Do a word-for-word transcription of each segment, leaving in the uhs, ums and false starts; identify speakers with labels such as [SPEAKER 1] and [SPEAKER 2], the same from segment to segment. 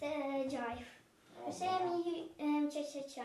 [SPEAKER 1] Джайв. Це мій вчитель.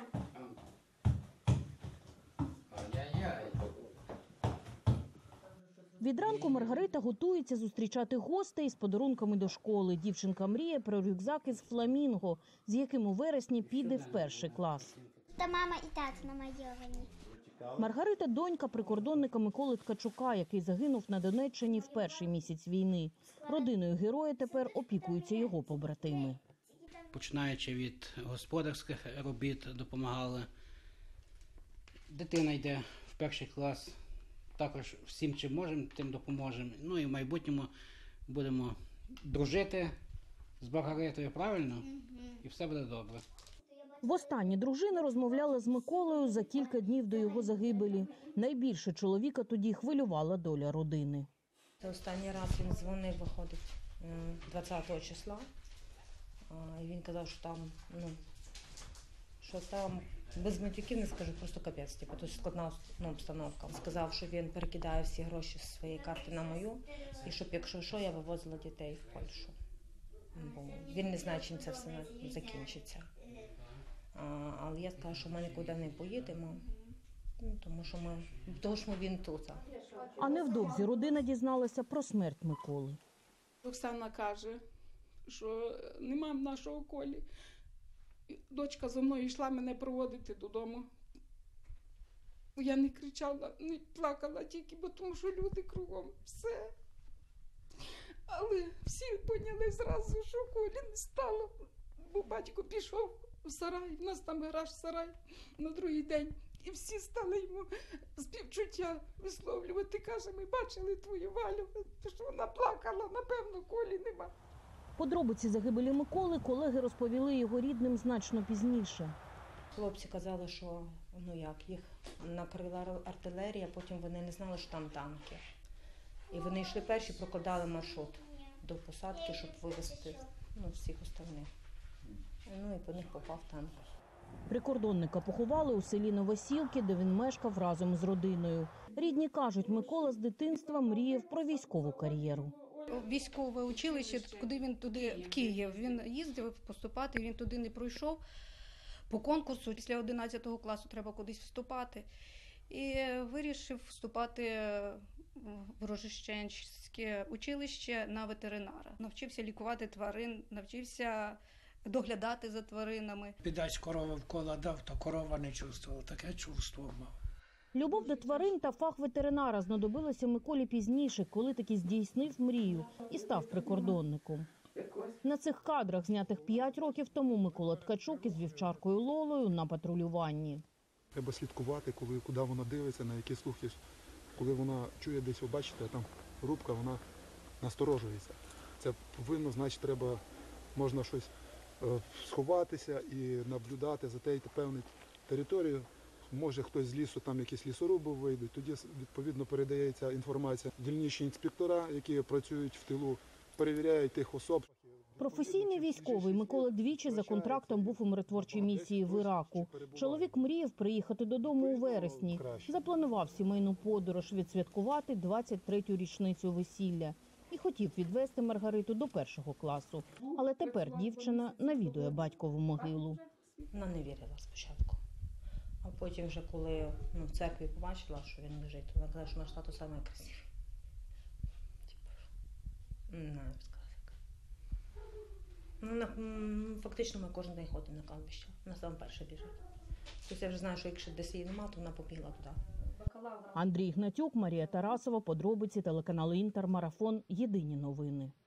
[SPEAKER 2] Від ранку Маргарита готується зустрічати гостей з подарунками до школи. Дівчинка мріє про рюкзак із фламінго, з яким у вересні піде в перший клас.
[SPEAKER 1] Та мама і тато намальовані.
[SPEAKER 2] Маргарита – донька прикордонника Миколи Ткачука, який загинув на Донеччині в перший місяць війни. Родиною героя тепер опікуються його побратими.
[SPEAKER 3] Починаючи від господарських робіт, допомагали. Дитина йде в перший клас. Також всім, чим можемо, тим допоможемо. Ну і в майбутньому будемо дружити з Маргаритою, правильно? Mm-hmm. І все буде добре.
[SPEAKER 2] Востаннє дружина розмовляла з Миколою за кілька днів до його загибелі. Найбільше чоловіка тоді хвилювала доля родини.
[SPEAKER 4] Останній раз він дзвонив, виходить, двадцятого числа. І він казав, що там, ну, що там, без матюків не скажу, просто капець, типу, то складна ну, обстановка. Сказав, що він перекидає всі гроші з своєї карти на мою, і щоб, якщо що, я вивозила дітей в Польщу. Бо він не знає, чим це все закінчиться. А, але я сказала, що ми нікуди не поїдемо, ну, тому що ми, тому що він тут.
[SPEAKER 2] А невдовзі родина дізналася про смерть Миколи.
[SPEAKER 5] Оксана каже, що нема в нашого Колі. Дочка за мною йшла мене проводити додому. Я не кричала, не плакала тільки, бо тому що люди кругом, все. Але всі поняли зразу, що Колі не стало, бо батько пішов в сарай, в нас там гараж-сарай на другий день. І всі стали йому співчуття висловлювати. Каже, ми бачили твою Валю, що вона плакала, напевно, Колі нема.
[SPEAKER 2] Подробиці загибелі Миколи колеги розповіли його рідним значно пізніше.
[SPEAKER 4] Хлопці казали, що ну як, їх накрила артилерія, потім вони не знали, що там танки. І вони йшли перші, прокладали маршрут до посадки, щоб вивезти ну, всіх остальних. Ну і по них попав танк.
[SPEAKER 2] Прикордонника поховали у селі Новосілки, де він мешкав разом з родиною. Рідні кажуть, Микола з дитинства мріяв про військову кар'єру.
[SPEAKER 6] Військове училище, куди він туди, в Київ, він їздив поступати, він туди не пройшов по конкурсу. Після одинадцятого класу треба кудись вступати. І вирішив вступати в Рожищенське училище на ветеринара. Навчився лікувати тварин, навчився доглядати за тваринами.
[SPEAKER 7] Підач корови вкола дав, то корова не чувствувала, таке чувство мав.
[SPEAKER 2] Любов до тварин та фах ветеринара знадобилося Миколі пізніше, коли таки здійснив мрію і став прикордонником. На цих кадрах, знятих п'ять років тому, Микола Ткачук із вівчаркою Лолою на патрулюванні.
[SPEAKER 8] Треба слідкувати, коли, куди вона дивиться, на які слухи. Коли вона чує десь, ви бачите, там рубка, вона насторожується. Це повинно, значить, треба, можна щось е, сховатися і наблюдати за тією певною територією. Може хтось з лісу, там якісь лісоруби вийдуть, тоді відповідно передається інформація. Дільничні інспектора, які працюють в тилу, перевіряють тих особ.
[SPEAKER 2] Професійний військовий Микола двічі за контрактом був у миротворчій місії в Іраку. Чоловік мріяв приїхати додому у вересні. Запланував сімейну подорож відсвяткувати двадцять третю річницю весілля. І хотів відвести Маргариту до першого класу. Але тепер дівчина навідує батькову могилу.
[SPEAKER 4] Вона не вірила спочатку. А потім вже, коли ну, в церкві побачила, що він лежить, то вона казала, що наш тато самий красивий. Типу, не знаю, сказати. Ну, на, фактично ми кожен день ходимо на кладбище. Вона саме перша біжить. Тобто я вже знаю, що якщо десь її немає, то вона побігла туди.
[SPEAKER 2] Андрій Гнатюк, Марія Тарасова, подробиці, телеканал Інтер, Марафон, Єдині новини.